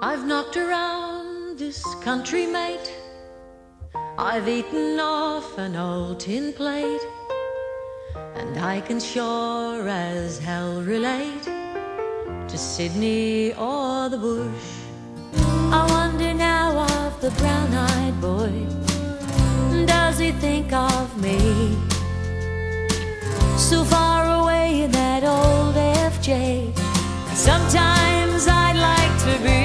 I've knocked around this country, mate. I've eaten off an old tin plate, and I can sure as hell relate to Sydney or the bush. I wonder now of the brown-eyed boy, does he think of me? So far away in that old FJ, sometimes I'd like to be.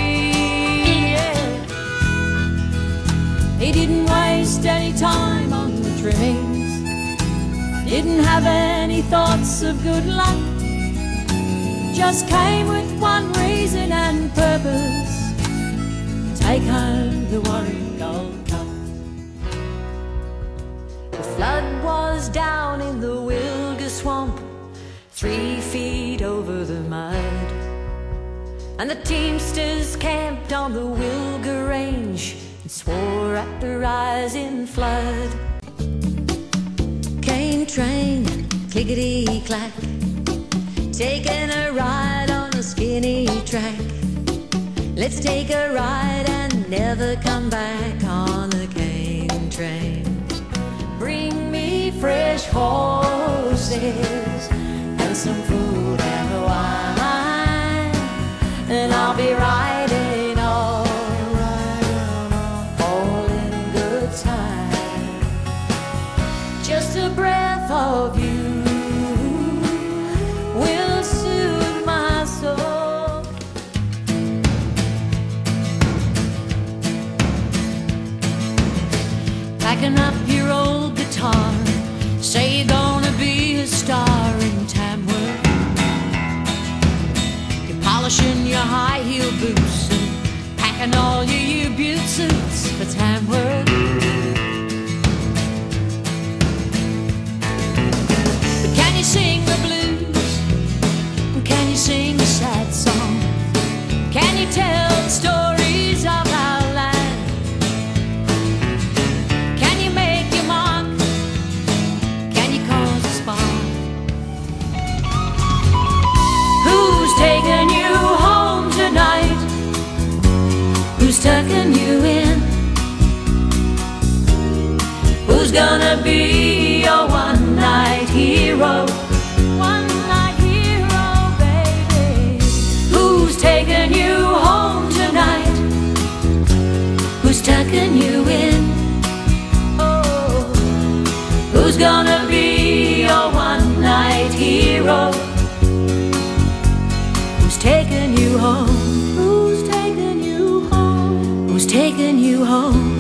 He didn't waste any time on the trimmings, didn't have any thoughts of good luck, just came with one reason and purpose: take home the Warwick Gold Cup. The flood was down in the Wilga swamp, 3 feet over the mud, and the teamsters camped on the Wilga range and swore at the rising flood. Came train, clickety-clack, taking a ride on a skinny track. Let's take a ride and never come back on the cane train. Bring me fresh horses and some food and wine, and I'll be riding all in good time. Just a breath of you will soothe my soul. Packing up your old guitar, say you're gonna be a star in Tamworth. You're polishing your high heel boots and packing all your U-boot suits for Tamworth. But can you sing the blues? Can you sing a sad song? Can you tell the stories of our land? Can you make your mark? Can you cause a spark? Who's taking you home tonight? Who's tucking you in? Who's gonna be your one-night hero? One-night hero, baby. Who's taking you home tonight? Who's tucking you in? Oh, who's gonna be your one-night hero? Who's taking you home? Who's taking you home? Who's taking you home?